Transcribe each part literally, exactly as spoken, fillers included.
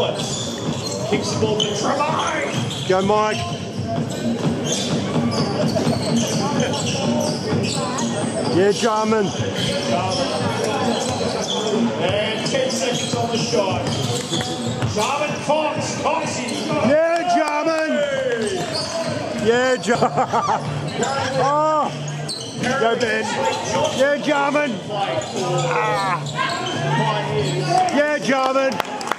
Roberts. Kicks the ball to Tremaine. Go, Mike. Yeah, Jarman. And ten seconds on the shot. Jarman, Cox, Coxie. Yeah, Jarman. Yeah, Jarman. Oh. Go, Ben. Yeah, Jarman. Ah. Yeah, Jarman.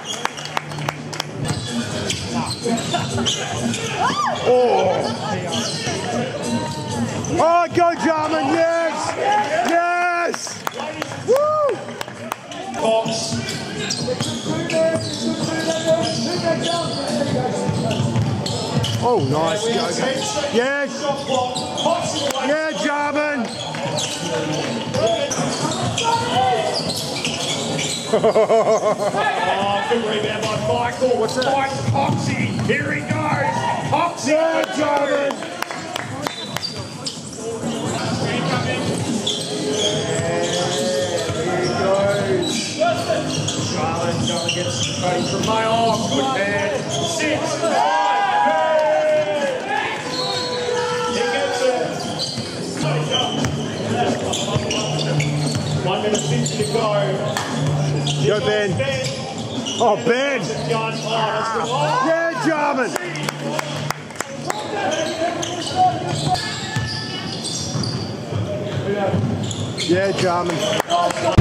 Oh. Oh, go, Jarman. Yes. Yes. Woo. Cox. Oh, nice. Go, go. Yes. Yeah, Jarman. Oh, good rebound by Michael. What's that? Mike Coxie. Here he goes. Coxie. Yeah, Jarman. Charlotte going against Cody from my arm. Good man. Six, five. He gets it. One minute fifty to go. Go, Ben. Oh, Ben. Yeah, Jarman. Yeah, Jarman.